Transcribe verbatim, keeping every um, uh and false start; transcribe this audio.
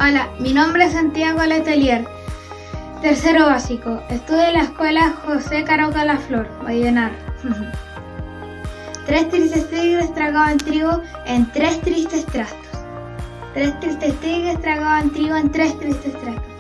Hola, mi nombre es Santiago Letelier, tercero básico. Estudio en la escuela José Caro Calaflor, Vallenar. Tres tristes tigres tragaban trigo en tres tristes trastos. Tres tristes tigres tragaban trigo en tres tristes trastos.